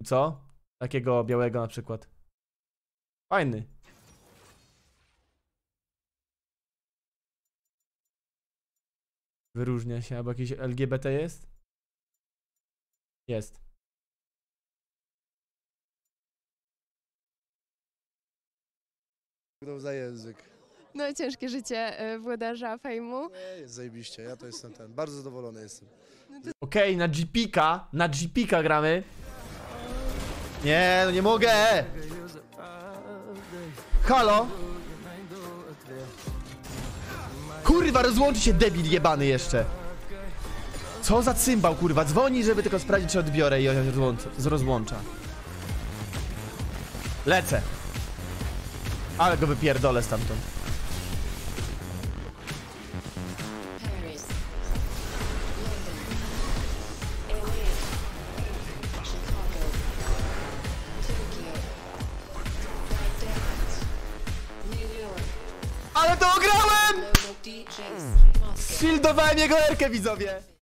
Co? Takiego białego na przykład. Fajny. Wyróżnia się, albo jakieś LGBT jest? Jest. Za język. No ciężkie życie włodarza fejmu. Nie, jest zajebiście, ja to jestem ten, bardzo zadowolony jestem. Okej, na GP-ka gramy. Nie, no nie mogę! Halo? Kurwa, rozłączy się debil jebany jeszcze. Co za cymbał, kurwa, dzwoni, żeby tylko sprawdzić, czy odbiorę i on rozłącza. Lecę. Ale go wypierdolę stamtąd. Ale to ograłem! Shieldowałem jego erkę, widzowie!